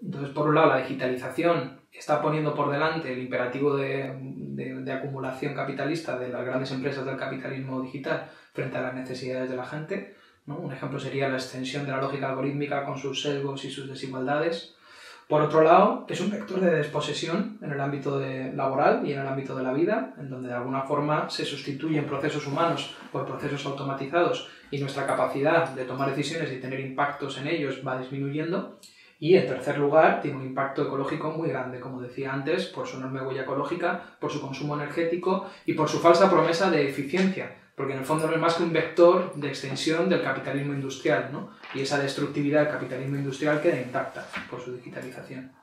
Entonces, por un lado, la digitalización está poniendo por delante el imperativo de acumulación capitalista de las grandes empresas del capitalismo digital frente a las necesidades de la gente, ¿no? Un ejemplo sería la extensión de la lógica algorítmica con sus sesgos y sus desigualdades. Por otro lado, es un vector de desposesión en el ámbito laboral y en el ámbito de la vida, en donde de alguna forma se sustituyen procesos humanos por procesos automatizados y nuestra capacidad de tomar decisiones y tener impactos en ellos va disminuyendo. Y en tercer lugar, tiene un impacto ecológico muy grande, como decía antes, por su enorme huella ecológica, por su consumo energético y por su falsa promesa de eficiencia, porque en el fondo no es más que un vector de extensión del capitalismo industrial, ¿no? Y esa destructividad del capitalismo industrial queda intacta por su digitalización.